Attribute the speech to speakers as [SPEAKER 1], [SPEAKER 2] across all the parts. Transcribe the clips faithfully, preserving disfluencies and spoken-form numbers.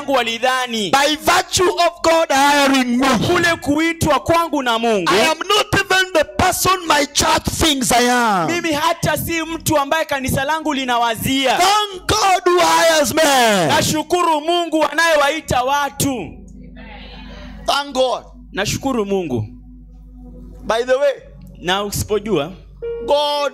[SPEAKER 1] yangu walidhani,
[SPEAKER 2] by virtue of God hiring me,
[SPEAKER 1] kule kuitwa kwangu na Mungu,
[SPEAKER 2] I am not even the person my church thinks I am.
[SPEAKER 1] mimi hata si mtu ambaye kanisa langu linawazia.
[SPEAKER 2] Thank God who hires men.
[SPEAKER 1] Nashukuru Mungu anayewaita watu.
[SPEAKER 2] Thank God.
[SPEAKER 1] Nashukuru Mungu.
[SPEAKER 2] By the way,
[SPEAKER 1] na usipojua,
[SPEAKER 2] God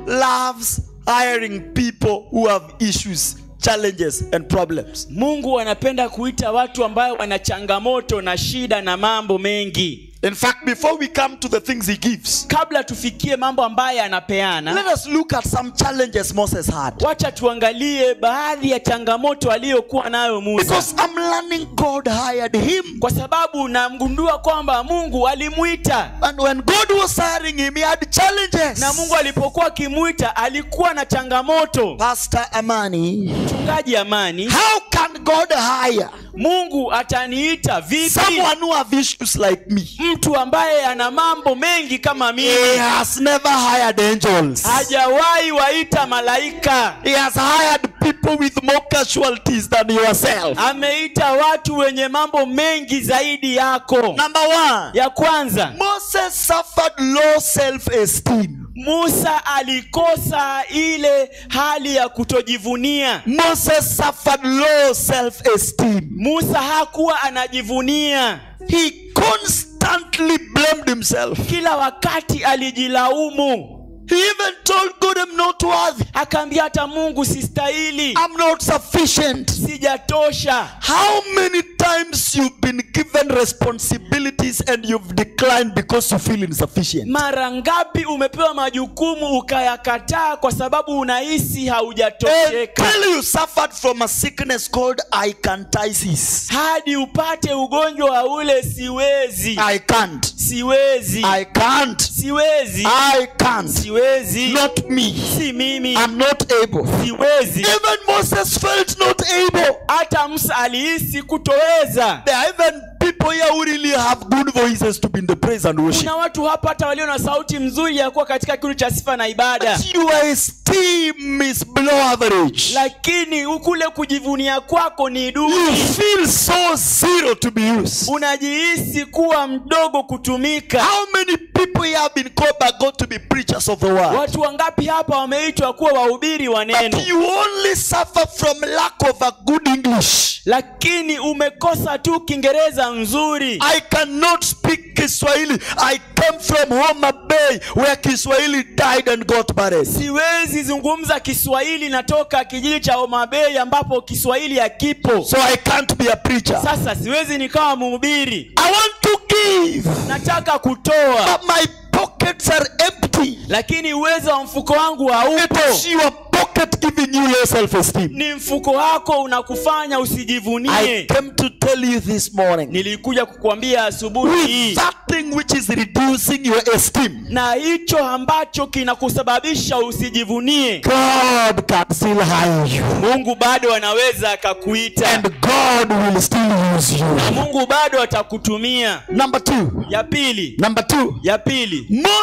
[SPEAKER 2] loves hiring people who have issues, challenges and problems.
[SPEAKER 1] Mungu anapenda kuita watu ambao wana changamoto na shida na mambo mengi.
[SPEAKER 2] In fact, before we come to the things he gives,
[SPEAKER 1] kabla tufikie mambo ambayo anapeana,
[SPEAKER 2] let us look at some challenges Moses had.
[SPEAKER 1] Wacha tuangalie baadhi ya changamoto aliyokuwa nayo Musa.
[SPEAKER 2] Because I'm learning God hired him.
[SPEAKER 1] Kwa sababu namgundua kwamba Mungu alimuita.
[SPEAKER 2] And when God was hiring him, he had challenges.
[SPEAKER 1] Na Mungu alipokuwa akimuita alikuwa na changamoto.
[SPEAKER 2] Pastor Amani,
[SPEAKER 1] Mchungaji Amani,
[SPEAKER 2] how can God hire
[SPEAKER 1] Mungu ataniita vipi
[SPEAKER 2] someone who have issues like me?
[SPEAKER 1] Mtu ambaye ana mambo mengi kama mimi.
[SPEAKER 2] He has never hired angels.
[SPEAKER 1] Hajawahi waita malaika.
[SPEAKER 2] He has hired people with more casualties than yourself.
[SPEAKER 1] Ameita watu wenye mambo mengi zaidi yako.
[SPEAKER 2] Number one.
[SPEAKER 1] Ya kwanza,
[SPEAKER 2] Moses suffered low self-esteem.
[SPEAKER 1] Musa alikosa ile hali ya kutojivunia.
[SPEAKER 2] Moses suffered low self-esteem.
[SPEAKER 1] Musa hakuwa anajivunia.
[SPEAKER 2] He constantly blamed himself.
[SPEAKER 1] Kila wakati alijilaumu.
[SPEAKER 2] He even told God, I'm not worthy.
[SPEAKER 1] Akaambia hata Mungu sistahili.
[SPEAKER 2] I'm not sufficient.
[SPEAKER 1] Sijatosha.
[SPEAKER 2] How many times you've been given responsibilities and you've declined because you feel insufficient?
[SPEAKER 1] Mara ngapi umepewa majukumu ukayakataa kwa sababu unahisi haujatosheka?
[SPEAKER 2] Until you suffered from a sickness called acanthasis.
[SPEAKER 1] Hadi upate ugonjwa wa ule siwezi.
[SPEAKER 2] I can't.
[SPEAKER 1] Siwezi.
[SPEAKER 2] I can't.
[SPEAKER 1] Siwezi.
[SPEAKER 2] I can't.
[SPEAKER 1] Siwezi.
[SPEAKER 2] Not me.
[SPEAKER 1] Si mimi.
[SPEAKER 2] I'm not able.
[SPEAKER 1] Siwezi.
[SPEAKER 2] Even Moses felt not able.
[SPEAKER 1] Hata Musa alihisi kutoweza.
[SPEAKER 2] There are even people here who really have good voices to be in the praise and worship.
[SPEAKER 1] Kuna watu hapa hata walio na sauti mzuri ya kuwa katika kitu cha sifa na ibada.
[SPEAKER 2] But your esteem is below average.
[SPEAKER 1] Lakini ukule kujivunia kwako ni duni.
[SPEAKER 2] You feel so zero to be used.
[SPEAKER 1] Unajihisi kuwa mdogo kutumika.
[SPEAKER 2] How many people here have been called by God to be preachers of the word?
[SPEAKER 1] Watu wangapi hapa wameitwa kuwa wahubiri wa neno?
[SPEAKER 2] But you only suffer from lack of a good English.
[SPEAKER 1] Lakini umekosa tu Kiingereza nzuri.
[SPEAKER 2] I cannot speak Kiswahili. I came from Homa Bay where Kiswahili died and got buried.
[SPEAKER 1] Siwezi zungumza Kiswahili, natoka kijiji cha Homa Bay ambapo Kiswahili hakipo.
[SPEAKER 2] So I can't be a preacher.
[SPEAKER 1] Sasa siwezi nikawa mhubiri.
[SPEAKER 2] I want to give.
[SPEAKER 1] Nataka kutoa.
[SPEAKER 2] But my pockets are empty.
[SPEAKER 1] Lakini uwezo wa mfuko wangu haupo.
[SPEAKER 2] It is your pocket giving you low self-esteem.
[SPEAKER 1] Ni mfuko wako unakufanya usijivunie.
[SPEAKER 2] I came to tell you this morning.
[SPEAKER 1] Nilikuja kukuambia asubuhi hii.
[SPEAKER 2] With that thing which is reducing your esteem.
[SPEAKER 1] Na hicho ambacho kinakusababisha usijivunie.
[SPEAKER 2] God can still hire you.
[SPEAKER 1] Mungu bado anaweza akakuita.
[SPEAKER 2] And God will still use you.
[SPEAKER 1] Na Mungu bado atakutumia.
[SPEAKER 2] Number two.
[SPEAKER 1] Ya pili.
[SPEAKER 2] Number two.
[SPEAKER 1] Ya pili.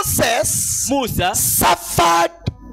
[SPEAKER 2] Moses
[SPEAKER 1] Musa
[SPEAKER 2] suffered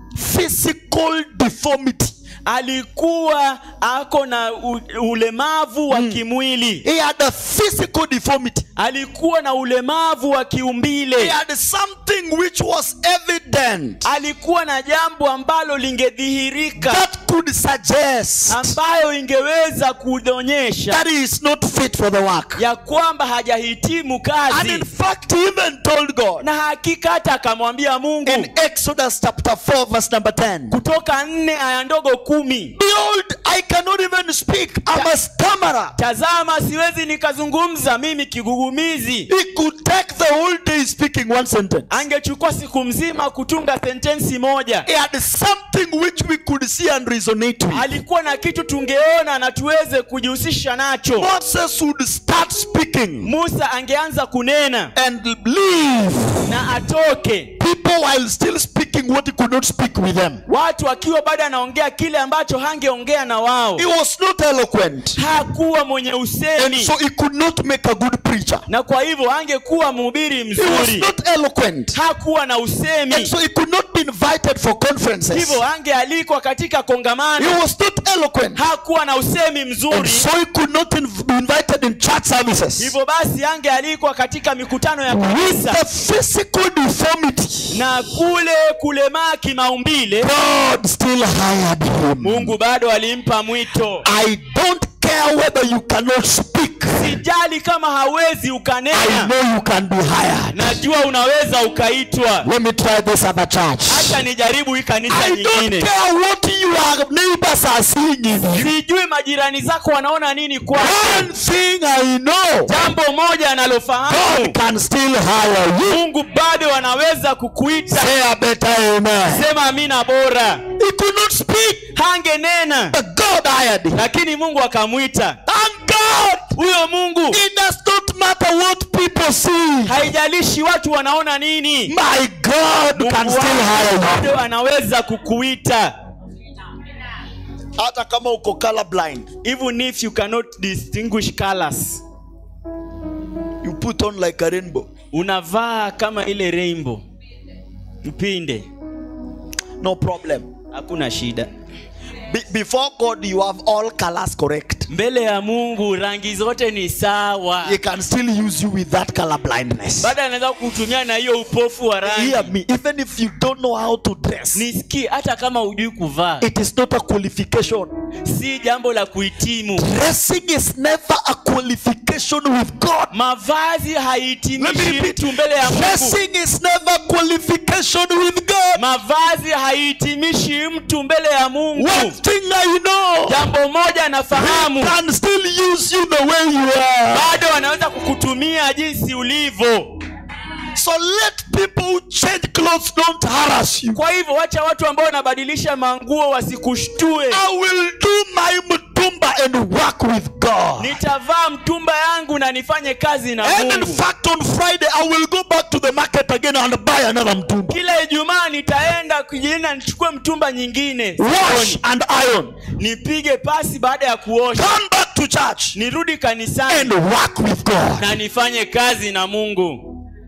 [SPEAKER 2] physical deformity.
[SPEAKER 1] Alikuwa ako na ulemavu wa kimwili.
[SPEAKER 2] He had a physical deformity.
[SPEAKER 1] Alikuwa na ulemavu wa kiumbile.
[SPEAKER 2] He had something which was evident.
[SPEAKER 1] Alikuwa na jambo ambalo lingedhihirika.
[SPEAKER 2] That could suggest.
[SPEAKER 1] Ambayo ingeweza kuonyesha.
[SPEAKER 2] That he is not fit for the work.
[SPEAKER 1] Ya kwamba hajahitimu kazi.
[SPEAKER 2] And in fact he even told God.
[SPEAKER 1] Na hakika hata akamwambia Mungu.
[SPEAKER 2] In Exodus chapter four verse number ten.
[SPEAKER 1] Kutoka nne aya ndogo kumi.
[SPEAKER 2] Behold, I cannot even speak. I'm a stammerer.
[SPEAKER 1] Tazama siwezi nikazungumza, mimi kigugumizi.
[SPEAKER 2] He could take the whole day speaking one sentence.
[SPEAKER 1] Angechukua siku mzima kutunga sentensi moja.
[SPEAKER 2] He had something which we could see and resonate with.
[SPEAKER 1] Alikuwa na kitu tungeona na tuweze kujihusisha nacho.
[SPEAKER 2] Moses would start speaking.
[SPEAKER 1] Musa angeanza kunena.
[SPEAKER 2] And leave.
[SPEAKER 1] Na atoke.
[SPEAKER 2] people while still speaking what he could not speak with them.
[SPEAKER 1] Watu akiwa bado anaongea kile ambacho hangeongea na wao.
[SPEAKER 2] He was not eloquent.
[SPEAKER 1] Hakuwa mwenye
[SPEAKER 2] And
[SPEAKER 1] usemi.
[SPEAKER 2] so he could not make a good preacher.
[SPEAKER 1] Na kwa hivyo hangekuwa mhubiri
[SPEAKER 2] He was
[SPEAKER 1] mzuri.
[SPEAKER 2] not eloquent.
[SPEAKER 1] Hakuwa na usemi.
[SPEAKER 2] And so he could not be invited for conferences.
[SPEAKER 1] Hivyo hangealikwa katika
[SPEAKER 2] He
[SPEAKER 1] kongamano.
[SPEAKER 2] was not eloquent.
[SPEAKER 1] Hakuwa na usemi
[SPEAKER 2] And
[SPEAKER 1] mzuri.
[SPEAKER 2] so he could not inv- be invited in church services.
[SPEAKER 1] Hivyo basi hangealikwa katika mikutano ya
[SPEAKER 2] With
[SPEAKER 1] kanisa.
[SPEAKER 2] the physical deformity,
[SPEAKER 1] Na kule kulemaa kimaumbile,
[SPEAKER 2] God still hired him.
[SPEAKER 1] Mungu bado alimpa mwito.
[SPEAKER 2] I don't care whether you cannot speak.
[SPEAKER 1] Sijali kama hawezi
[SPEAKER 2] I
[SPEAKER 1] ukanena.
[SPEAKER 2] know you can be hired.
[SPEAKER 1] Najua unaweza ukaitwa.
[SPEAKER 2] Let me try this other church.
[SPEAKER 1] Acha nijaribu hii kanisa
[SPEAKER 2] I don't
[SPEAKER 1] nyingine.
[SPEAKER 2] care what your neighbors are seeing in you.
[SPEAKER 1] Sijui majirani zako wanaona nini kwako.
[SPEAKER 2] One thing I know,
[SPEAKER 1] Jambo moja analofahamu,
[SPEAKER 2] God can still hire you.
[SPEAKER 1] Mungu bado anaweza kukuita.
[SPEAKER 2] Say a better amen.
[SPEAKER 1] Sema amina bora.
[SPEAKER 2] He could not speak,
[SPEAKER 1] Hangenena,
[SPEAKER 2] but God hired him.
[SPEAKER 1] lakini Mungu akamwita.
[SPEAKER 2] And God,
[SPEAKER 1] Huyo Mungu,
[SPEAKER 2] it does not matter what people see.
[SPEAKER 1] haijalishi watu wanaona nini,
[SPEAKER 2] My God can
[SPEAKER 1] Mungu
[SPEAKER 2] still hire
[SPEAKER 1] wako
[SPEAKER 2] you.
[SPEAKER 1] bado anaweza kukuita.
[SPEAKER 2] Hata kama uko color blind,
[SPEAKER 1] Even if you cannot distinguish colors,
[SPEAKER 2] you put on like a rainbow.
[SPEAKER 1] unavaa kama ile rainbow, mpinde,
[SPEAKER 2] No problem.
[SPEAKER 1] hakuna shida.
[SPEAKER 2] Be- before God, you have all colors correct.
[SPEAKER 1] Mbele ya Mungu rangi zote ni sawa.
[SPEAKER 2] He can still use you with that color blindness.
[SPEAKER 1] Bado anaweza kutumia na hiyo upofu wa rangi.
[SPEAKER 2] Hear me, even if you don't know how to dress,
[SPEAKER 1] Nisikie, hata kama hujui kuvaa,
[SPEAKER 2] it is not a qualification.
[SPEAKER 1] si jambo la kuhitimu.
[SPEAKER 2] Dressing is never a qualification with God.
[SPEAKER 1] Mavazi
[SPEAKER 2] Let me
[SPEAKER 1] haitimishi
[SPEAKER 2] repeat.
[SPEAKER 1] mtu mbele ya Mungu.
[SPEAKER 2] Dressing is never a qualification with God.
[SPEAKER 1] Mavazi haitimishi mtu mbele ya Mungu.
[SPEAKER 2] One thing I know,
[SPEAKER 1] Jambo moja
[SPEAKER 2] He
[SPEAKER 1] nafahamu,
[SPEAKER 2] can still use you the way you are.
[SPEAKER 1] bado anaweza kukutumia jinsi ulivyo.
[SPEAKER 2] So let people who change clothes don't harass you.
[SPEAKER 1] Kwa hivyo wacha watu ambao wanabadilisha manguo wasikushtue.
[SPEAKER 2] I will do my mtumba and work with God.
[SPEAKER 1] Nitavaa mtumba yangu na nifanye kazi na
[SPEAKER 2] And in
[SPEAKER 1] Mungu.
[SPEAKER 2] fact, on Friday, I will go back to the market again and buy another mtumba.
[SPEAKER 1] Kila Ijumaa nitaenda kujina nichukue mtumba nyingine.
[SPEAKER 2] Wash and iron.
[SPEAKER 1] Nipige pasi baada ya kuosha.
[SPEAKER 2] Come back to church
[SPEAKER 1] Nirudi kanisani
[SPEAKER 2] and work with God.
[SPEAKER 1] na nifanye kazi na Mungu.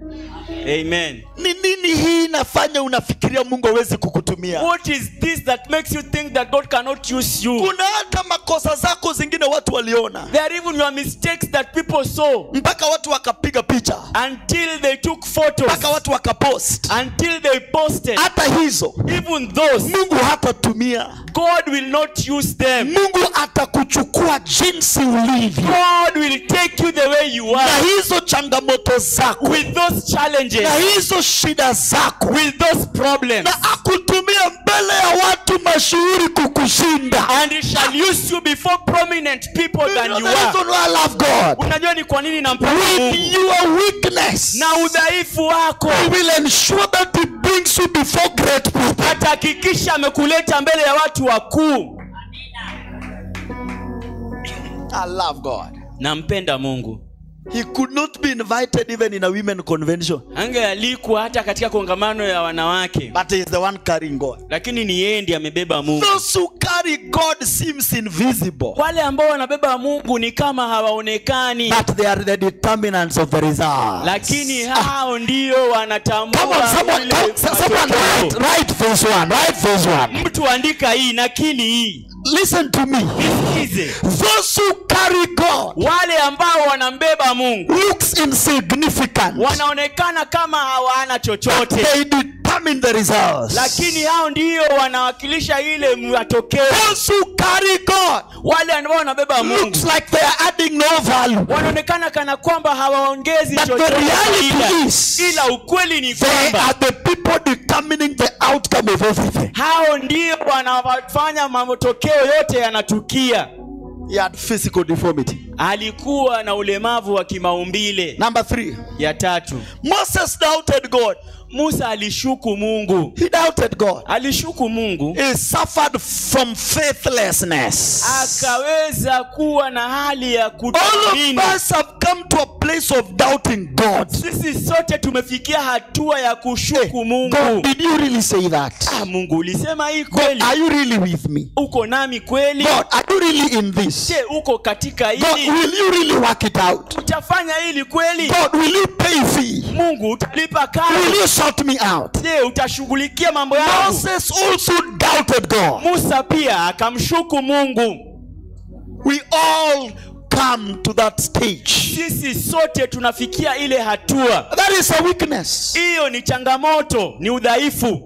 [SPEAKER 1] Amen.
[SPEAKER 2] Ni nini hii inafanya unafikiria Mungu hawezi kukutumia?
[SPEAKER 1] What is this that makes you think that God cannot use you?
[SPEAKER 2] Kuna hata makosa zako zingine watu waliona,
[SPEAKER 1] There are even your mistakes that people saw
[SPEAKER 2] mpaka watu wakapiga picha,
[SPEAKER 1] until they took photos,
[SPEAKER 2] mpaka watu wakapost.
[SPEAKER 1] until they posted.
[SPEAKER 2] Hata hizo
[SPEAKER 1] Even those,
[SPEAKER 2] Mungu hatatumia.
[SPEAKER 1] God will not use them.
[SPEAKER 2] Mungu atakuchukua jinsi ulivyo,
[SPEAKER 1] God will take you the way you
[SPEAKER 2] na
[SPEAKER 1] are,
[SPEAKER 2] hizo changamoto zako,
[SPEAKER 1] with those challenges,
[SPEAKER 2] na hizo shida zako,
[SPEAKER 1] with those problems,
[SPEAKER 2] na akutumia mbele ya watu mashuhuri kukushinda.
[SPEAKER 1] and He shall use you before prominent people
[SPEAKER 2] You
[SPEAKER 1] than
[SPEAKER 2] know
[SPEAKER 1] you
[SPEAKER 2] the
[SPEAKER 1] are.
[SPEAKER 2] reason why I love God.
[SPEAKER 1] Unajua ni kwa nini nampenda
[SPEAKER 2] With
[SPEAKER 1] Mungu?
[SPEAKER 2] your weakness,
[SPEAKER 1] Na udhaifu wako
[SPEAKER 2] He will ensure that He brings you before great people.
[SPEAKER 1] atahakikisha amekuleta mbele ya watu wakuu.
[SPEAKER 2] I love God.
[SPEAKER 1] Nampenda Mungu.
[SPEAKER 2] He could not be invited even in a women convention,
[SPEAKER 1] Angealikwa hata katika kongamano ya wanawake,
[SPEAKER 2] but he is the one carrying God.
[SPEAKER 1] lakini ni yeye ndiye amebeba Mungu.
[SPEAKER 2] Those who carry God seems invisible,
[SPEAKER 1] Wale ambao wanabeba Mungu ni kama hawaonekani,
[SPEAKER 2] but they are the determinants of the result.
[SPEAKER 1] lakini hao ndio
[SPEAKER 2] Come
[SPEAKER 1] wanatambua
[SPEAKER 2] on, someone,
[SPEAKER 1] ile
[SPEAKER 2] come, someone write,
[SPEAKER 1] matokeo.
[SPEAKER 2] write this one, write this one.
[SPEAKER 1] Mtu andika hii, nakili hii,
[SPEAKER 2] Listen to me.
[SPEAKER 1] nisikize.
[SPEAKER 2] Those who carry God
[SPEAKER 1] Wale ambao wanambeba Mungu
[SPEAKER 2] looks insignificant,
[SPEAKER 1] wanaonekana kama hawana chochote,
[SPEAKER 2] they determine the results.
[SPEAKER 1] lakini hao ndio wanawakilisha ile matokeo.
[SPEAKER 2] Those who carry God
[SPEAKER 1] Wale ambao wanabeba Mungu
[SPEAKER 2] looks like they are adding no value,
[SPEAKER 1] wanaonekana kana kwamba hawaongezi
[SPEAKER 2] but the
[SPEAKER 1] chochote,
[SPEAKER 2] reality
[SPEAKER 1] ila,
[SPEAKER 2] is
[SPEAKER 1] ila ukweli ni
[SPEAKER 2] they
[SPEAKER 1] kwamba
[SPEAKER 2] are the people determining the outcome of everything.
[SPEAKER 1] hao ndio wanafanya matokeo yote yanatukia.
[SPEAKER 2] He had physical deformity.
[SPEAKER 1] alikuwa na ulemavu wa kimaumbile.
[SPEAKER 2] Number three,
[SPEAKER 1] Ya tatu,
[SPEAKER 2] Moses doubted God.
[SPEAKER 1] Musa alishuku Mungu.
[SPEAKER 2] He doubted God.
[SPEAKER 1] Alishuku Mungu,
[SPEAKER 2] He suffered from faithlessness.
[SPEAKER 1] akaweza kuwa na hali ya
[SPEAKER 2] All
[SPEAKER 1] kutoamini.
[SPEAKER 2] of us have come to a place of doubting God.
[SPEAKER 1] Sisi sote tumefikia hatua ya kushuku Mungu.
[SPEAKER 2] God, did you really say that?
[SPEAKER 1] Ah, Mungu ulisema hii
[SPEAKER 2] God,
[SPEAKER 1] kweli?
[SPEAKER 2] are you really with me?
[SPEAKER 1] Uko nami kweli?
[SPEAKER 2] God, are you really in this?
[SPEAKER 1] Je, uko katika
[SPEAKER 2] God,
[SPEAKER 1] hili?
[SPEAKER 2] will you really work it out?
[SPEAKER 1] Utafanya hili kweli?
[SPEAKER 2] God, will you pay fee?
[SPEAKER 1] Mungu utalipa
[SPEAKER 2] Will
[SPEAKER 1] karo?
[SPEAKER 2] you sort me out?
[SPEAKER 1] Je, utashughulikia mambo yangu?
[SPEAKER 2] Moses also doubted God.
[SPEAKER 1] Musa pia akamshuku Mungu.
[SPEAKER 2] We all come to that stage.
[SPEAKER 1] Sisi sote tunafikia ile hatua.
[SPEAKER 2] That is a weakness.
[SPEAKER 1] Hiyo ni changamoto, ni udhaifu.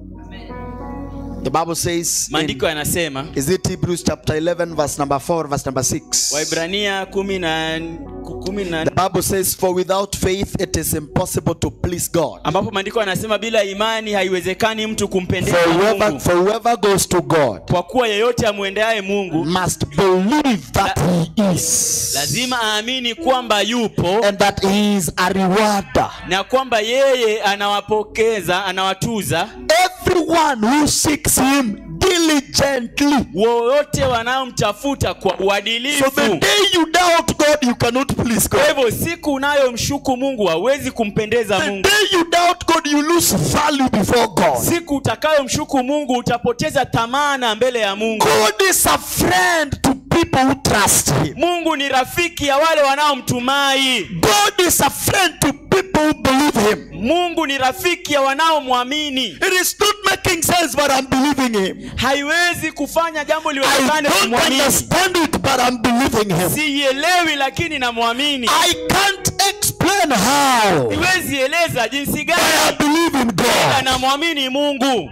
[SPEAKER 2] The Bible says, in,
[SPEAKER 1] Maandiko yanasema,
[SPEAKER 2] is it Hebrews chapter eleven, verse number four, verse number six?
[SPEAKER 1] Waibrania kumi na kumi na
[SPEAKER 2] The Bible says, for without faith it is impossible to please God.
[SPEAKER 1] ambapo maandiko yanasema bila imani haiwezekani mtu kumpendeza
[SPEAKER 2] For whoever,
[SPEAKER 1] Mungu.
[SPEAKER 2] for whoever goes to God
[SPEAKER 1] Kwa kuwa yeyote amwendeaye Mungu
[SPEAKER 2] must believe that he is,
[SPEAKER 1] lazima aamini kwamba yupo
[SPEAKER 2] and that he is a rewarder.
[SPEAKER 1] na kwamba yeye anawapokeza, anawatuza
[SPEAKER 2] Everyone who seeks him diligently.
[SPEAKER 1] wote wanaomtafuta kwa
[SPEAKER 2] So the
[SPEAKER 1] uadilifu.
[SPEAKER 2] day you doubt God, you cannot please
[SPEAKER 1] Kwa
[SPEAKER 2] God.
[SPEAKER 1] hivyo siku unayomshuku Mungu hawezi kumpendeza
[SPEAKER 2] The
[SPEAKER 1] Mungu.
[SPEAKER 2] day you doubt God, you lose value before God.
[SPEAKER 1] Siku utakayomshuku Mungu utapoteza thamana mbele ya Mungu.
[SPEAKER 2] God is a friend to people who trust him.
[SPEAKER 1] Mungu ni rafiki ya wale wanaomtumai.
[SPEAKER 2] God is a friend to people who believe him.
[SPEAKER 1] Mungu ni rafiki ya wanaomwamini.
[SPEAKER 2] It is not making sense, but I'm believing him.
[SPEAKER 1] Haiwezi kufanya jambo
[SPEAKER 2] I
[SPEAKER 1] liwezekane
[SPEAKER 2] don't
[SPEAKER 1] kumwamini.
[SPEAKER 2] understand it, but I'm believing him.
[SPEAKER 1] Sielewi lakini namwamini.
[SPEAKER 2] I can't explain how,
[SPEAKER 1] Siwezi eleza jinsi
[SPEAKER 2] but I
[SPEAKER 1] gani
[SPEAKER 2] believe in God.
[SPEAKER 1] namwamini Mungu.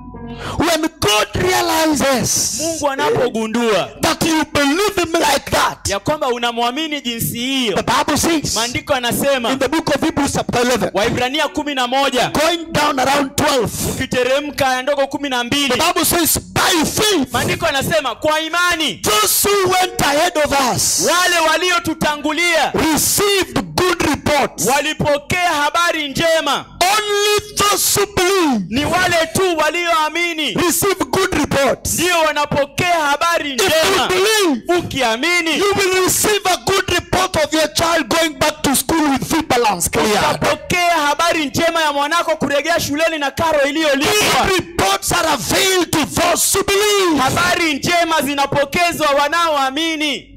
[SPEAKER 2] When God realizes
[SPEAKER 1] Mungu anapogundua
[SPEAKER 2] that you believe him like that,
[SPEAKER 1] ya kwamba unamwamini jinsi hiyo,
[SPEAKER 2] the Bible says
[SPEAKER 1] maandiko yanasema
[SPEAKER 2] in the book of Hebrews chapter eleven,
[SPEAKER 1] Waibrania kumi na moja
[SPEAKER 2] going down around twelve,
[SPEAKER 1] ukiteremka ya ndogo kumi na
[SPEAKER 2] the
[SPEAKER 1] mbili,
[SPEAKER 2] Bible says by faith,
[SPEAKER 1] maandiko yanasema kwa imani
[SPEAKER 2] those who went ahead of us
[SPEAKER 1] wale waliotutangulia
[SPEAKER 2] received good reports.
[SPEAKER 1] walipokea habari njema.
[SPEAKER 2] Only those who believe
[SPEAKER 1] Ni wale tu walioamini
[SPEAKER 2] receive good reports.
[SPEAKER 1] ndio wanapokea habari
[SPEAKER 2] If you
[SPEAKER 1] njema.
[SPEAKER 2] believe,
[SPEAKER 1] Ukiamini
[SPEAKER 2] you will receive a good report of your child going back to school with fee balance cleared.
[SPEAKER 1] utapokea habari njema ya mwanako kurejea shuleni na karo iliyolipwa.
[SPEAKER 2] Good reports are availed to those who believe.
[SPEAKER 1] Habari njema zinapokezwa wanaoamini.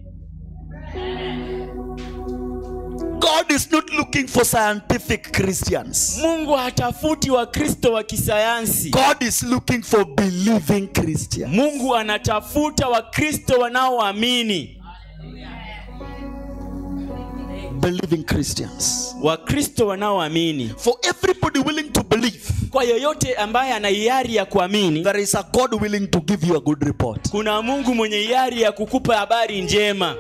[SPEAKER 2] God is not looking for scientific Christians.
[SPEAKER 1] Mungu hatafuti Wakristo wa kisayansi.
[SPEAKER 2] God is looking for believing Christians.
[SPEAKER 1] Mungu anatafuta Wakristo wanaoamini.
[SPEAKER 2] Believing Christians.
[SPEAKER 1] Wakristo wanaoamini.
[SPEAKER 2] For everybody willing to believe,
[SPEAKER 1] Kwa yoyote ambaye ana hiari ya kuamini,
[SPEAKER 2] there is a God willing to give you a good report.
[SPEAKER 1] kuna Mungu mwenye hiari ya kukupa habari njema.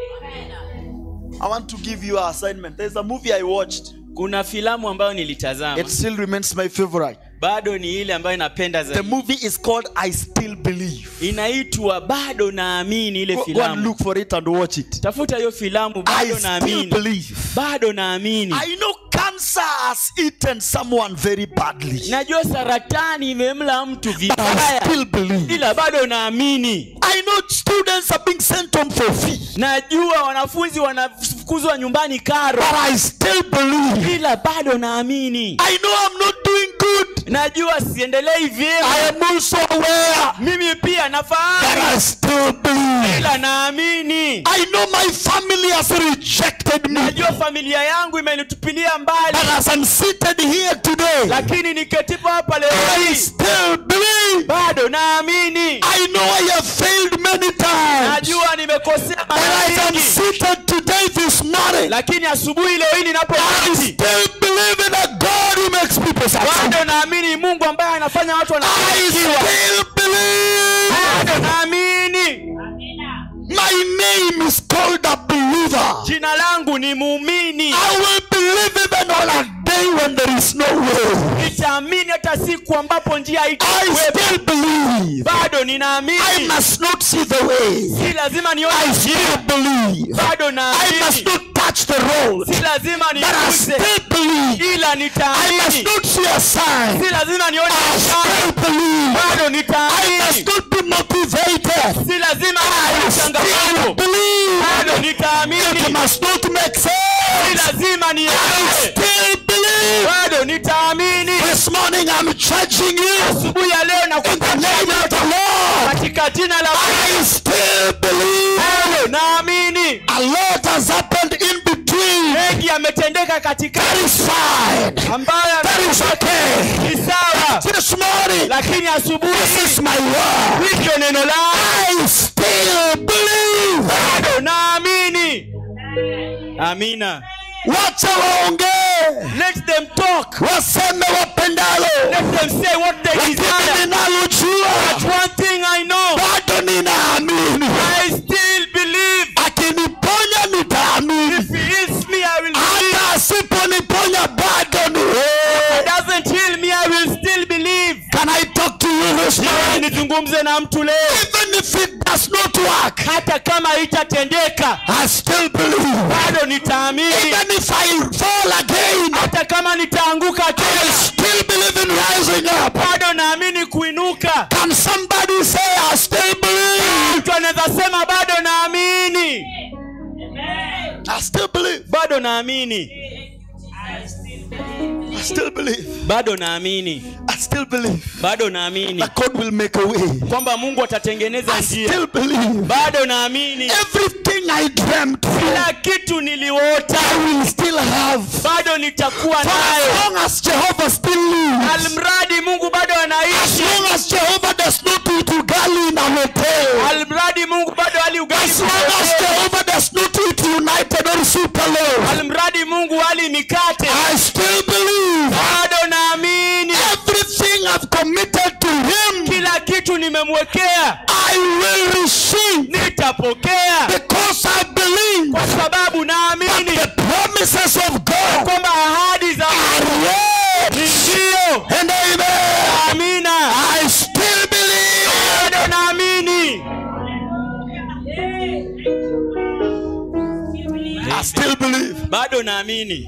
[SPEAKER 2] I want to give you an assignment. There's a movie I watched.
[SPEAKER 1] Kuna filamu ambayo nilitazama,
[SPEAKER 2] It still remains my favorite.
[SPEAKER 1] bado ni ile ambayo napenda
[SPEAKER 2] The
[SPEAKER 1] zaidi.
[SPEAKER 2] movie is called I Still Believe.
[SPEAKER 1] Inaitwa Bado Naamini. Ile
[SPEAKER 2] Go, go and
[SPEAKER 1] filamu,
[SPEAKER 2] look for it and watch it.
[SPEAKER 1] tafuta hiyo filamu,
[SPEAKER 2] I
[SPEAKER 1] Bado
[SPEAKER 2] still
[SPEAKER 1] Naamini.
[SPEAKER 2] believe.
[SPEAKER 1] Bado naamini.
[SPEAKER 2] I know cancer has eaten someone very badly,
[SPEAKER 1] Najua saratani imemla mtu
[SPEAKER 2] but I
[SPEAKER 1] vibaya,
[SPEAKER 2] still believe.
[SPEAKER 1] ila bado naamini.
[SPEAKER 2] I know students are being sent home for fee,
[SPEAKER 1] Najua wanafunzi wanafukuzwa nyumbani karo,
[SPEAKER 2] but I still believe.
[SPEAKER 1] ila bado naamini.
[SPEAKER 2] I know I'm not doing good.
[SPEAKER 1] Najua siendelei
[SPEAKER 2] I
[SPEAKER 1] vyema,
[SPEAKER 2] am also aware,
[SPEAKER 1] mimi pia
[SPEAKER 2] but
[SPEAKER 1] nafahamu,
[SPEAKER 2] I still believe.
[SPEAKER 1] ila naamini.
[SPEAKER 2] I know my family has rejected me,
[SPEAKER 1] Najua familia yangu imenitupilia mbali,
[SPEAKER 2] but as I'm seated here today,
[SPEAKER 1] lakini niketipo hapa leo
[SPEAKER 2] I
[SPEAKER 1] hii
[SPEAKER 2] still believe.
[SPEAKER 1] bado naamini.
[SPEAKER 2] I know I have failed many times,
[SPEAKER 1] Najua nimekosea
[SPEAKER 2] but
[SPEAKER 1] mara
[SPEAKER 2] as I'm
[SPEAKER 1] nyingi,
[SPEAKER 2] seated today this morning,
[SPEAKER 1] lakini asubuhi leo hii
[SPEAKER 2] I
[SPEAKER 1] ninapoketi
[SPEAKER 2] still believe in a God who makes people successful.
[SPEAKER 1] bado naamini Mungu ambaye anafanya watu
[SPEAKER 2] I
[SPEAKER 1] wanafanikiwa.
[SPEAKER 2] still believe.
[SPEAKER 1] Bado naamini.
[SPEAKER 2] My name is called a believer.
[SPEAKER 1] Jina langu ni muumini.
[SPEAKER 2] I will believe even on a day when there is no way.
[SPEAKER 1] nitaamini hata siku ambapo njia
[SPEAKER 2] I
[SPEAKER 1] haitakuwepo.
[SPEAKER 2] still believe.
[SPEAKER 1] Bado
[SPEAKER 2] I
[SPEAKER 1] ninaamini.
[SPEAKER 2] must not see the way.
[SPEAKER 1] Si lazima nione
[SPEAKER 2] I
[SPEAKER 1] njia.
[SPEAKER 2] still believe.
[SPEAKER 1] Bado
[SPEAKER 2] I must
[SPEAKER 1] naamini.
[SPEAKER 2] not touch the road.
[SPEAKER 1] Si lazima
[SPEAKER 2] But I
[SPEAKER 1] niguse.
[SPEAKER 2] still believe.
[SPEAKER 1] Ila
[SPEAKER 2] I must
[SPEAKER 1] nitaamini.
[SPEAKER 2] not see a sign.
[SPEAKER 1] Si lazima nione
[SPEAKER 2] I
[SPEAKER 1] ishara.
[SPEAKER 2] still believe.
[SPEAKER 1] Bado
[SPEAKER 2] I must
[SPEAKER 1] nitaamini.
[SPEAKER 2] not be motivated.
[SPEAKER 1] Si lazima
[SPEAKER 2] I
[SPEAKER 1] nione
[SPEAKER 2] still
[SPEAKER 1] changamoto.
[SPEAKER 2] believe.
[SPEAKER 1] Bado
[SPEAKER 2] It
[SPEAKER 1] nitaamini.
[SPEAKER 2] must not make
[SPEAKER 1] Si
[SPEAKER 2] sense.
[SPEAKER 1] lazima
[SPEAKER 2] I
[SPEAKER 1] nielewe.
[SPEAKER 2] still believe.
[SPEAKER 1] Bado nitaamini.
[SPEAKER 2] This morning I'm charging you
[SPEAKER 1] Asubuhi ya leo na
[SPEAKER 2] in the name of the Lord.
[SPEAKER 1] katika jina la Bwana.
[SPEAKER 2] I still believe.
[SPEAKER 1] Bado naamini.
[SPEAKER 2] A lot has happened in between.
[SPEAKER 1] Mengi yametendeka katika
[SPEAKER 2] That is fine.
[SPEAKER 1] ambayo
[SPEAKER 2] That is okay.
[SPEAKER 1] ni sawa.
[SPEAKER 2] This morning,
[SPEAKER 1] Lakini
[SPEAKER 2] this
[SPEAKER 1] asubuhi
[SPEAKER 2] is my word.
[SPEAKER 1] hivyo neno la
[SPEAKER 2] I still believe.
[SPEAKER 1] bado naamini. Amina.
[SPEAKER 2] Wacha waongee,
[SPEAKER 1] Let them talk.
[SPEAKER 2] waseme wapendalo,
[SPEAKER 1] Let them say what they
[SPEAKER 2] lakini
[SPEAKER 1] desire.
[SPEAKER 2] ninalojua
[SPEAKER 1] But one thing I know,
[SPEAKER 2] bado ninaamini.
[SPEAKER 1] I still believe.
[SPEAKER 2] Akiniponya nitaamini,
[SPEAKER 1] If he heals me, I will believe.
[SPEAKER 2] hata asiponiponya bado ni
[SPEAKER 1] If he
[SPEAKER 2] wewe.
[SPEAKER 1] doesn't heal me, I will still believe.
[SPEAKER 2] Can I talk to you this
[SPEAKER 1] Ili
[SPEAKER 2] morning?
[SPEAKER 1] nizungumze na mtu leo.
[SPEAKER 2] Even if it does not work,
[SPEAKER 1] Hata kama haitatendeka,
[SPEAKER 2] I still believe.
[SPEAKER 1] bado nitaamini.
[SPEAKER 2] Even if I fall again,
[SPEAKER 1] Hata kama nitaanguka
[SPEAKER 2] I
[SPEAKER 1] tena,
[SPEAKER 2] still believe in rising up.
[SPEAKER 1] bado naamini kuinuka.
[SPEAKER 2] Can somebody say, I still believe?
[SPEAKER 1] Mtu anaweza sema bado naamini.
[SPEAKER 2] I still believe.
[SPEAKER 1] Bado naamini.
[SPEAKER 2] I still believe.
[SPEAKER 1] Bado naamini.
[SPEAKER 2] I still believe
[SPEAKER 1] Bado naamini
[SPEAKER 2] that God will make a way.
[SPEAKER 1] kwamba Mungu atatengeneza
[SPEAKER 2] I
[SPEAKER 1] njia.
[SPEAKER 2] still believe
[SPEAKER 1] Bado naamini
[SPEAKER 2] everything I dreamt for,
[SPEAKER 1] kila kitu niliota
[SPEAKER 2] I will still have.
[SPEAKER 1] bado nitakuwa
[SPEAKER 2] For
[SPEAKER 1] nayo.
[SPEAKER 2] as long as Jehovah still lives,
[SPEAKER 1] Almradi Mungu bado
[SPEAKER 2] as
[SPEAKER 1] anaishi.
[SPEAKER 2] long as Jehovah does not eat ugali in a hotel,
[SPEAKER 1] Almradi Mungu bado ali ugali.
[SPEAKER 2] as long as Jehovah does not eat United or Super Loaf,
[SPEAKER 1] Almradi Mungu ali mikate.
[SPEAKER 2] I still believe
[SPEAKER 1] Bado naamini
[SPEAKER 2] everything I've committed to Him,
[SPEAKER 1] kila kitu nimemwekea
[SPEAKER 2] I will receive,
[SPEAKER 1] nitapokea,
[SPEAKER 2] because I believe
[SPEAKER 1] kwa sababu
[SPEAKER 2] that
[SPEAKER 1] naamini
[SPEAKER 2] the promises of God
[SPEAKER 1] kwamba ahadi za
[SPEAKER 2] are
[SPEAKER 1] ni
[SPEAKER 2] yes
[SPEAKER 1] ndio.
[SPEAKER 2] and amen.
[SPEAKER 1] Amina.
[SPEAKER 2] I still believe.
[SPEAKER 1] Bado naamini.
[SPEAKER 2] I still believe.
[SPEAKER 1] Bado naamini.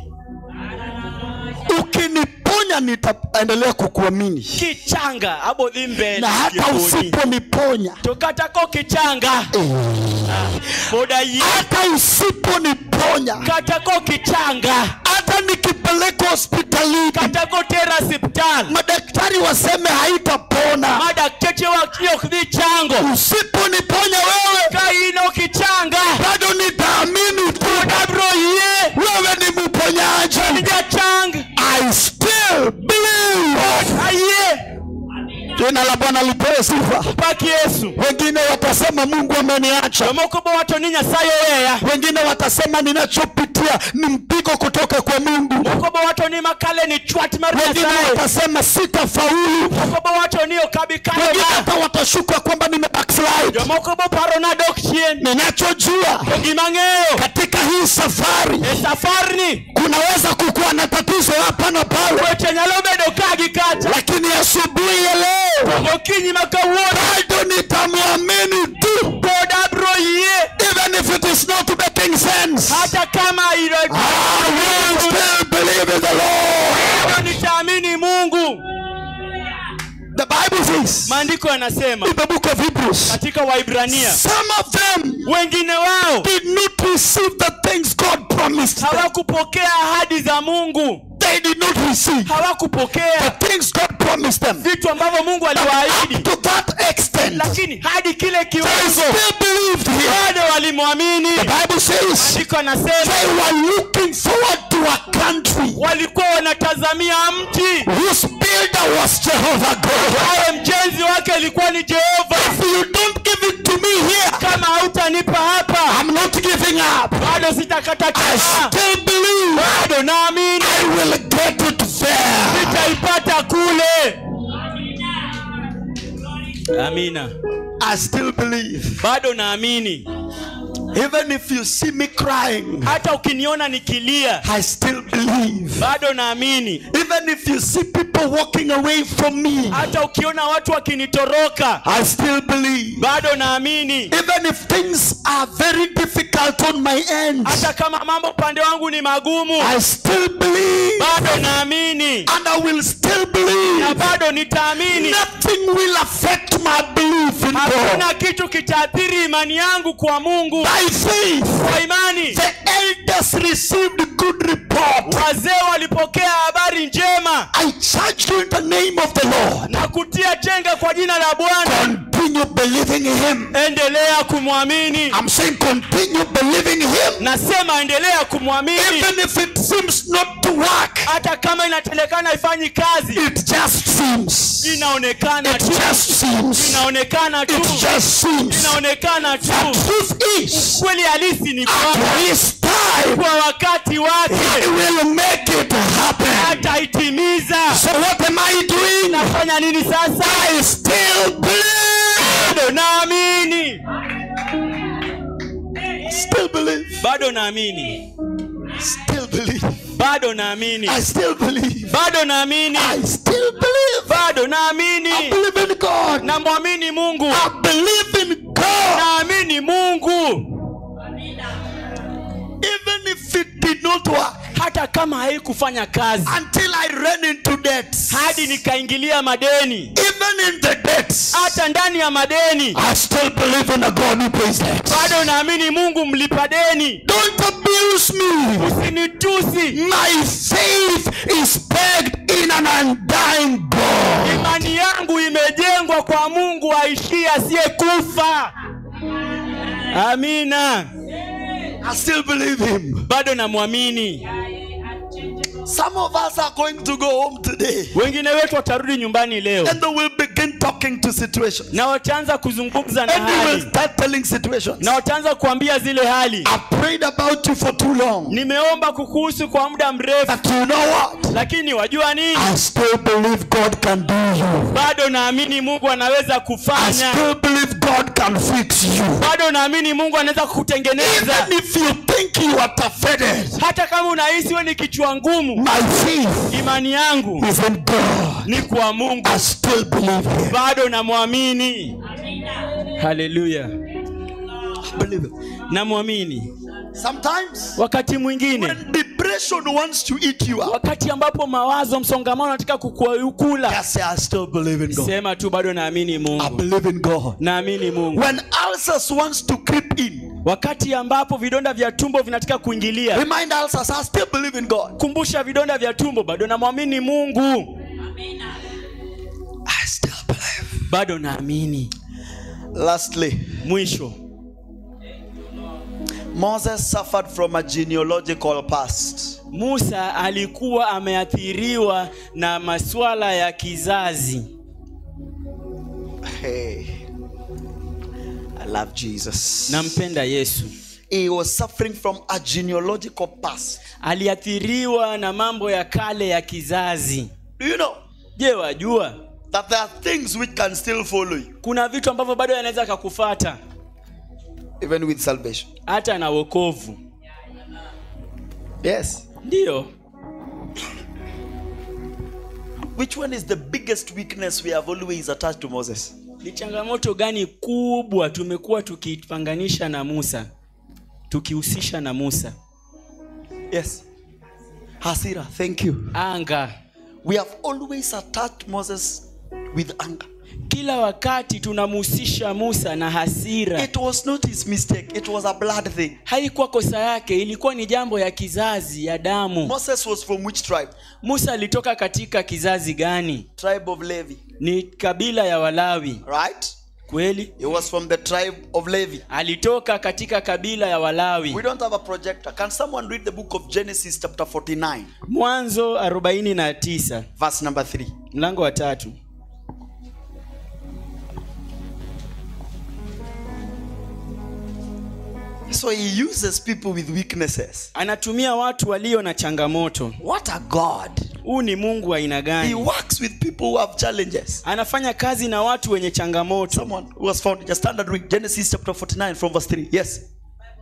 [SPEAKER 2] Ukiniponya nitaendelea kukuamini,
[SPEAKER 1] Kichanga abo dhimbe
[SPEAKER 2] na hata usiponiponya,
[SPEAKER 1] tokatako kichanga boda yi
[SPEAKER 2] hata usiponiponya,
[SPEAKER 1] katako kichanga
[SPEAKER 2] hata nikipeleka hospitalini
[SPEAKER 1] katako tera hospital
[SPEAKER 2] madaktari waseme haitapona,
[SPEAKER 1] madakteche wa kidhi chango
[SPEAKER 2] usiponiponya wewe,
[SPEAKER 1] kaino kichanga
[SPEAKER 2] bado nitaamini tu
[SPEAKER 1] bro ye
[SPEAKER 2] wewe ni mponyaji.
[SPEAKER 1] nija chang
[SPEAKER 2] I still believe.
[SPEAKER 1] aye.
[SPEAKER 2] Jina la Bwana lipewe sifa.
[SPEAKER 1] Paki Yesu.
[SPEAKER 2] Wengine watasema Mungu ameniacha.
[SPEAKER 1] Mokobo watu ninya sayo weya.
[SPEAKER 2] Wengine watasema ninachopitia ni mpigo kutoka kwa Mungu.
[SPEAKER 1] Mokobo watu ni makale ni chwati maria
[SPEAKER 2] Wengine
[SPEAKER 1] sayo.
[SPEAKER 2] watasema sitafaulu.
[SPEAKER 1] Mokobo watu niyo kabikane
[SPEAKER 2] Wengine
[SPEAKER 1] ba.
[SPEAKER 2] hata watashuka kwamba nime backslide.
[SPEAKER 1] Mokobo parona dokchien.
[SPEAKER 2] Ninachojua
[SPEAKER 1] Ogimangeo.
[SPEAKER 2] katika hii safari
[SPEAKER 1] E safari ni.
[SPEAKER 2] kunaweza kukuwa na tatizo hapa na pale,
[SPEAKER 1] Weche nyalobedo kagi kata.
[SPEAKER 2] lakini asubuhi ya leo
[SPEAKER 1] Mokinyi makawona.
[SPEAKER 2] bado nitamwamini tu.
[SPEAKER 1] God abro ye.
[SPEAKER 2] Even if it is not making sense,
[SPEAKER 1] Hata kama ilo.
[SPEAKER 2] I will still believe in the Lord.
[SPEAKER 1] Bado nitaamini Mungu.
[SPEAKER 2] The Bible says
[SPEAKER 1] Maandiko yanasema
[SPEAKER 2] in the book of Hebrews,
[SPEAKER 1] katika Waibrania
[SPEAKER 2] some of them
[SPEAKER 1] wengine wao
[SPEAKER 2] did not receive the things God promised them.
[SPEAKER 1] hawakupokea ahadi za Mungu.
[SPEAKER 2] They did not receive
[SPEAKER 1] Hawakupokea
[SPEAKER 2] the things God promised them.
[SPEAKER 1] vitu ambavyo Mungu aliwaahidi,
[SPEAKER 2] Up to that extent,
[SPEAKER 1] lakini hadi kile
[SPEAKER 2] they
[SPEAKER 1] kiwango
[SPEAKER 2] still believed Him.
[SPEAKER 1] bado walimwamini.
[SPEAKER 2] The Bible says
[SPEAKER 1] Maandiko yanasema
[SPEAKER 2] they were looking forward to a country
[SPEAKER 1] walikuwa wanatazamia mti
[SPEAKER 2] whose builder was Jehovah God.
[SPEAKER 1] awe mjenzi wake ilikuwa ni Jehova.
[SPEAKER 2] If you don't give it to me here,
[SPEAKER 1] Kama hautanipa hapa,
[SPEAKER 2] I'm not giving up.
[SPEAKER 1] bado sitakata
[SPEAKER 2] I
[SPEAKER 1] tamaa.
[SPEAKER 2] still believe
[SPEAKER 1] Bado naamini
[SPEAKER 2] I will get it there.
[SPEAKER 1] nitaipata kule. Amina.
[SPEAKER 2] I still believe
[SPEAKER 1] Bado naamini
[SPEAKER 2] Even if you see me crying,
[SPEAKER 1] hata ukiniona nikilia,
[SPEAKER 2] I still believe.
[SPEAKER 1] bado naamini.
[SPEAKER 2] Even if you see people walking away from me,
[SPEAKER 1] Hata ukiona watu wakinitoroka,
[SPEAKER 2] I still believe.
[SPEAKER 1] bado naamini.
[SPEAKER 2] Even if things are very difficult on my end,
[SPEAKER 1] Hata kama mambo upande wangu ni magumu,
[SPEAKER 2] I still believe.
[SPEAKER 1] bado naamini.
[SPEAKER 2] And I will still believe.
[SPEAKER 1] Na bado nitaamini.
[SPEAKER 2] Nothing will affect my belief in God.
[SPEAKER 1] Hakuna kitu kitaathiri imani yangu kwa Mungu.
[SPEAKER 2] By faith,
[SPEAKER 1] Kwa imani,
[SPEAKER 2] the elders received good report.
[SPEAKER 1] wazee walipokea habari njema.
[SPEAKER 2] I charge you in the name of the Lord.
[SPEAKER 1] Na kutia chenga kwa jina la Bwana.
[SPEAKER 2] Continue believing in Him.
[SPEAKER 1] Endelea kumwamini.
[SPEAKER 2] I'm saying continue believing in Him.
[SPEAKER 1] Nasema endelea kumwamini.
[SPEAKER 2] Even if it seems not to work,
[SPEAKER 1] Hata kama inatelekana haifanyi kazi,
[SPEAKER 2] it just seems.
[SPEAKER 1] inaonekana
[SPEAKER 2] It
[SPEAKER 1] tu.
[SPEAKER 2] just seems.
[SPEAKER 1] Inaonekana tu.
[SPEAKER 2] It just seems.
[SPEAKER 1] Inaonekana tu.
[SPEAKER 2] The truth is,
[SPEAKER 1] Kweli halisi ni
[SPEAKER 2] at
[SPEAKER 1] kwamba
[SPEAKER 2] His time,
[SPEAKER 1] kwa wakati
[SPEAKER 2] He
[SPEAKER 1] wake
[SPEAKER 2] will make it happen.
[SPEAKER 1] ataitimiza.
[SPEAKER 2] So what am I doing?
[SPEAKER 1] Nafanya nini sasa?
[SPEAKER 2] I still believe.
[SPEAKER 1] Bado naamini.
[SPEAKER 2] Still believe.
[SPEAKER 1] Bado naamini.
[SPEAKER 2] Still believe.
[SPEAKER 1] Bado naamini.
[SPEAKER 2] I still believe.
[SPEAKER 1] Bado naamini.
[SPEAKER 2] I still believe.
[SPEAKER 1] Bado
[SPEAKER 2] I
[SPEAKER 1] naamini.
[SPEAKER 2] believe in God.
[SPEAKER 1] Namwamini Mungu.
[SPEAKER 2] I believe in God.
[SPEAKER 1] Naamini Mungu.
[SPEAKER 2] Even if it did not work,
[SPEAKER 1] Hata kama haikufanya kazi,
[SPEAKER 2] until I ran into debts,
[SPEAKER 1] hadi nikaingilia madeni,
[SPEAKER 2] even in the debts,
[SPEAKER 1] hata ndani ya madeni,
[SPEAKER 2] I still believe in a God who pays debts.
[SPEAKER 1] bado naamini Mungu mlipa deni.
[SPEAKER 2] Don't abuse me.
[SPEAKER 1] Usinitusi.
[SPEAKER 2] My faith is pegged in an undying God.
[SPEAKER 1] Imani yangu imejengwa kwa Mungu aishie asiyekufa. Amina.
[SPEAKER 2] I still believe Him.
[SPEAKER 1] Bado namwamini.
[SPEAKER 2] Some of us are going to go home today,
[SPEAKER 1] Wengine wetu watarudi nyumbani leo
[SPEAKER 2] and they will begin talking to situations,
[SPEAKER 1] na wataanza kuzungumza na
[SPEAKER 2] and they will
[SPEAKER 1] hali,
[SPEAKER 2] start telling situations.
[SPEAKER 1] na wataanza kuambia zile hali.
[SPEAKER 2] I prayed about you for too long,
[SPEAKER 1] Nimeomba kukuhusu kwa muda mrefu,
[SPEAKER 2] but you know what?
[SPEAKER 1] lakini wajua nini?
[SPEAKER 2] I still believe God can do you.
[SPEAKER 1] Bado naamini Mungu anaweza
[SPEAKER 2] I
[SPEAKER 1] kufanya.
[SPEAKER 2] still believe God can fix you.
[SPEAKER 1] Bado naamini Mungu anaweza kukutengeneza.
[SPEAKER 2] Even if you think you are defeated,
[SPEAKER 1] Hata kama unahisi wewe ni kichwa ngumu,
[SPEAKER 2] my faith
[SPEAKER 1] imani yangu
[SPEAKER 2] is in God.
[SPEAKER 1] ni kwa Mungu.
[SPEAKER 2] I still believe Him.
[SPEAKER 1] Bado namwamini. Haleluya.
[SPEAKER 2] Believe it.
[SPEAKER 1] Namwamini.
[SPEAKER 2] Sometimes,
[SPEAKER 1] Wakati mwingine,
[SPEAKER 2] when depression wants to eat you up,
[SPEAKER 1] wakati ambapo mawazo, msongamano unataka kukula,
[SPEAKER 2] just say, I still believe in God.
[SPEAKER 1] sema tu bado naamini
[SPEAKER 2] I
[SPEAKER 1] Mungu.
[SPEAKER 2] believe in God.
[SPEAKER 1] Naamini Mungu.
[SPEAKER 2] When ulcers wants to creep in,
[SPEAKER 1] Wakati ambapo vidonda vya tumbo vinataka kuingilia,
[SPEAKER 2] remind ulcers, I still believe in God.
[SPEAKER 1] kumbusha vidonda vya tumbo, bado namwamini Mungu.
[SPEAKER 2] I still believe.
[SPEAKER 1] Bado naamini.
[SPEAKER 2] Lastly,
[SPEAKER 1] Mwisho,
[SPEAKER 2] Moses suffered from a genealogical past.
[SPEAKER 1] Musa alikuwa ameathiriwa na masuala ya kizazi.
[SPEAKER 2] Hey, I love Jesus.
[SPEAKER 1] Nampenda Yesu.
[SPEAKER 2] He was suffering from a genealogical past.
[SPEAKER 1] Aliathiriwa na mambo ya kale ya kizazi.
[SPEAKER 2] Do you know
[SPEAKER 1] Je, wajua
[SPEAKER 2] that there are things which can still follow you,
[SPEAKER 1] kuna vitu ambavyo bado yanaweza kukufuata
[SPEAKER 2] even with salvation?
[SPEAKER 1] hata na wokovu?
[SPEAKER 2] Yes.
[SPEAKER 1] Ndio.
[SPEAKER 2] Which one is the biggest weakness we have always attached to Moses?
[SPEAKER 1] Ni changamoto gani kubwa tumekuwa tukipanganisha na Musa, tukihusisha na Musa?
[SPEAKER 2] Yes. Hasira, thank you.
[SPEAKER 1] Anga.
[SPEAKER 2] We have always attached Moses with anger.
[SPEAKER 1] Kila wakati tunamhusisha Musa na hasira.
[SPEAKER 2] It was not his mistake. It was a blood thing.
[SPEAKER 1] Haikuwa kosa yake, ilikuwa ni jambo ya kizazi, ya damu.
[SPEAKER 2] Moses was from which tribe?
[SPEAKER 1] Musa alitoka katika kizazi gani?
[SPEAKER 2] Tribe of Levi.
[SPEAKER 1] Ni kabila ya Walawi.
[SPEAKER 2] Right?
[SPEAKER 1] Kweli?
[SPEAKER 2] He was from the tribe of Levi.
[SPEAKER 1] Alitoka katika kabila ya Walawi.
[SPEAKER 2] We don't have a projector. Can someone read the book of Genesis chapter forty-nine?
[SPEAKER 1] Mwanzo arobaini na tisa.
[SPEAKER 2] Verse number three.
[SPEAKER 1] Mlango wa tatu.
[SPEAKER 2] So he uses people with weaknesses.
[SPEAKER 1] Anatumia watu walio na changamoto.
[SPEAKER 2] What a God.
[SPEAKER 1] Huu ni Mungu wa aina
[SPEAKER 2] He
[SPEAKER 1] gani?
[SPEAKER 2] works with people who have challenges.
[SPEAKER 1] Anafanya kazi na watu wenye changamoto.
[SPEAKER 2] Someone who has found just stand and read Genesis chapter forty-nine from verse three. Yes.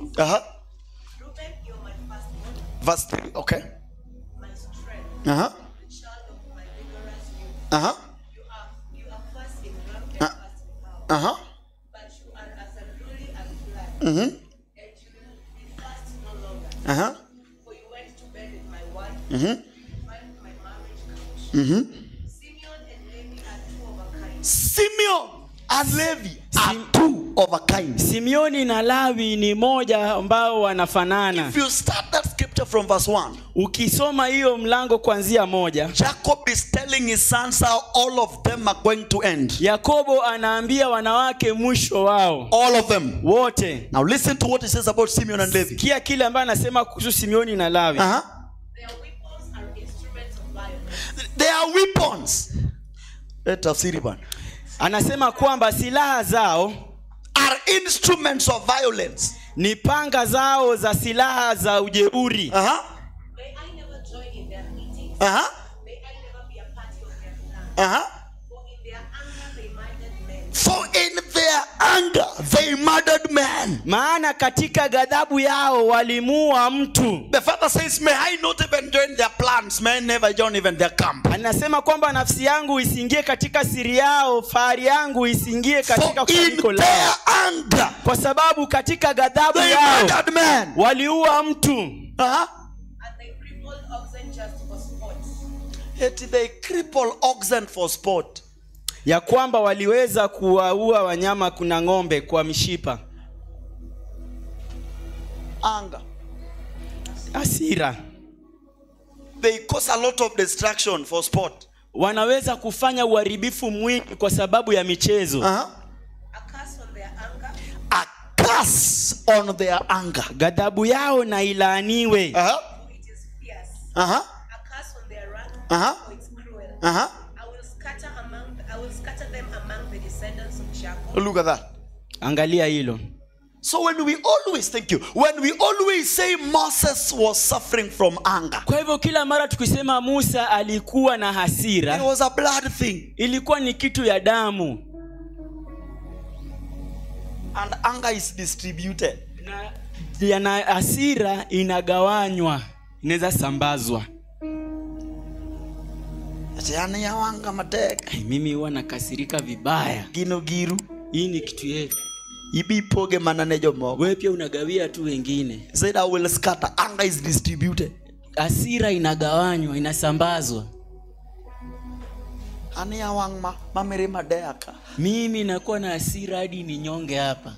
[SPEAKER 2] Uh-huh.
[SPEAKER 3] Reuben, you're my firstborn,
[SPEAKER 2] Verse three. Okay.
[SPEAKER 3] my strength,
[SPEAKER 2] Uh-huh.
[SPEAKER 3] the child of my vigorous youth.
[SPEAKER 2] Uh-huh.
[SPEAKER 3] You are you are first in rank and
[SPEAKER 2] Uh,
[SPEAKER 3] first in power.
[SPEAKER 2] Uh-huh.
[SPEAKER 3] But you are as unruly as blood,
[SPEAKER 2] Mm-hmm.
[SPEAKER 3] and you will be fast no longer.
[SPEAKER 2] Uh-huh.
[SPEAKER 3] For you went to bed with my wife,
[SPEAKER 2] Mm-hmm.
[SPEAKER 3] find my marriage couch.
[SPEAKER 2] Mm-hmm.
[SPEAKER 3] Simeon and Levi are two of a kind.
[SPEAKER 2] Simeon and Levi are two of a kind.
[SPEAKER 1] Simeoni na Lawi ni moja ambao wanafanana.
[SPEAKER 2] If you start that scripture from verse one,
[SPEAKER 1] Ukisoma hiyo mlango kuanzia moja,
[SPEAKER 2] Jacob is telling his sons how all of them are going to end.
[SPEAKER 1] Yakobo anaambia wanawake mwisho wao
[SPEAKER 2] All of them.
[SPEAKER 1] wote.
[SPEAKER 2] Now listen to what he says about Simeon and Levi.
[SPEAKER 1] Kia kile ambaye anasema kuhusu Simeoni na Lawi.
[SPEAKER 2] Uh-huh.
[SPEAKER 3] Their weapons are instruments of violence.
[SPEAKER 2] They are weapons. Let us see it.
[SPEAKER 1] Anasema kwamba silaha zao
[SPEAKER 2] Are instruments of violence.
[SPEAKER 1] ni panga zao za silaha za ujeuri.
[SPEAKER 2] Uh-huh.
[SPEAKER 3] May I never join in their meetings.
[SPEAKER 2] Uh-huh.
[SPEAKER 3] May I never be a party of their plan.
[SPEAKER 2] Uh-huh.
[SPEAKER 3] For in their anger they murdered men.
[SPEAKER 2] For in their anger they murdered men.
[SPEAKER 1] Maana katika ghadhabu yao walimuua mtu.
[SPEAKER 2] The father says, may I not even join their plans. May I never join even their camp.
[SPEAKER 1] Anasema kwamba nafsi yangu isiingie katika siri yao, fahari yangu isiingie
[SPEAKER 2] For
[SPEAKER 1] katika
[SPEAKER 2] in
[SPEAKER 1] kusanyiko lao.
[SPEAKER 2] their anger
[SPEAKER 1] Kwa sababu katika ghadhabu
[SPEAKER 2] they
[SPEAKER 1] yao
[SPEAKER 2] murdered men.
[SPEAKER 1] waliua mtu.
[SPEAKER 2] Uh-huh.
[SPEAKER 3] And they crippled oxen just for sport.
[SPEAKER 2] Yet they cripple oxen for sport.
[SPEAKER 1] Ya kwamba waliweza kuwaua wanyama kuna ng'ombe kwa mishipa.
[SPEAKER 2] Anger.
[SPEAKER 1] Hasira.
[SPEAKER 2] They cause a lot of destruction for sport.
[SPEAKER 1] Wanaweza kufanya uharibifu mwingi kwa sababu ya michezo.
[SPEAKER 2] Uh-huh.
[SPEAKER 3] A curse on their anger.
[SPEAKER 2] A curse on their anger.
[SPEAKER 1] Ghadhabu yao na ilaaniwe.
[SPEAKER 2] Uh-huh.
[SPEAKER 3] For it is fierce.
[SPEAKER 2] Uh-huh.
[SPEAKER 3] A curse on their wrath.
[SPEAKER 2] Uh-huh.
[SPEAKER 3] For it's cruel.
[SPEAKER 2] Uh-huh.
[SPEAKER 3] I will scatter among I will scatter them among the descendants of Jacob.
[SPEAKER 2] Look at that.
[SPEAKER 1] Angalia hilo.
[SPEAKER 2] So when we always, thank you, when we always say Moses was suffering from anger,
[SPEAKER 1] Kwa hivyo kila mara tukisema Musa alikuwa na
[SPEAKER 2] it
[SPEAKER 1] hasira,
[SPEAKER 2] was a blood thing.
[SPEAKER 1] ilikuwa ni kitu ya damu.
[SPEAKER 2] And anger is distributed.
[SPEAKER 1] Na yana hasira inagawanywa, inaweza sambazwa.
[SPEAKER 2] Yani ya wanga mateka.
[SPEAKER 1] Ai, mimi huwa nakasirika vibaya.
[SPEAKER 2] Gino giru.
[SPEAKER 1] Hii ni kitu yetu.
[SPEAKER 2] Ibi poge manane jomo.
[SPEAKER 1] Wewe pia unagawia tu wengine.
[SPEAKER 2] Said I will scatter. Anger is distributed.
[SPEAKER 1] Hasira inagawanywa, inasambazwa.
[SPEAKER 2] Ani ya wang ma mamere madeka.
[SPEAKER 1] Mimi nakuwa na hasira hadi ninyonge hapa.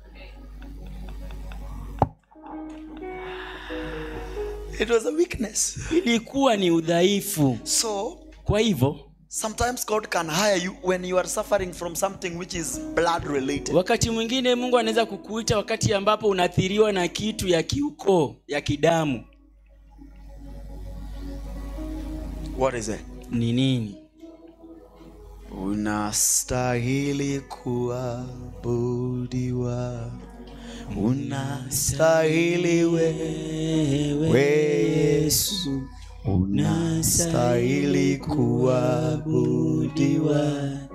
[SPEAKER 2] It was a weakness.
[SPEAKER 1] Ilikuwa ni udhaifu.
[SPEAKER 2] So
[SPEAKER 1] Kwa hivyo
[SPEAKER 2] sometimes God can hire you when you are suffering from something which is blood related.
[SPEAKER 1] wakati mwingine Mungu anaweza kukuita wakati ambapo unaathiriwa na kitu ya kiukoo, ya kidamu.
[SPEAKER 2] What is it?
[SPEAKER 1] Ni nini?
[SPEAKER 2] Unastahili kuabudiwa. Unastahili wewe Yesu. Unastahili kuabudiwa.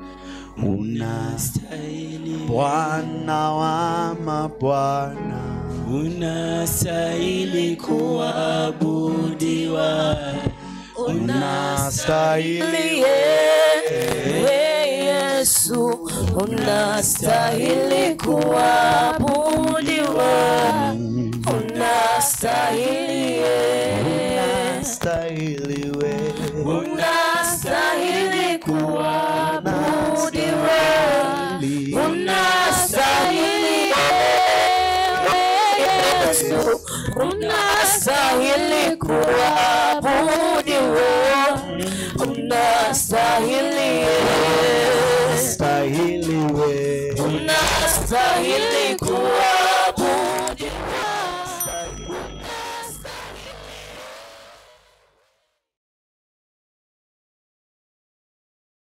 [SPEAKER 2] Unastahili Bwana wa mabwana.
[SPEAKER 1] Unastahili kuabudiwa.
[SPEAKER 2] Unastahili
[SPEAKER 4] Yesu, unastahili kuabudiwa, unastahili,
[SPEAKER 2] unastahili wewe,
[SPEAKER 4] unastahili kuabudiwa, unastahili Yesu, unastahili kuabudiwa.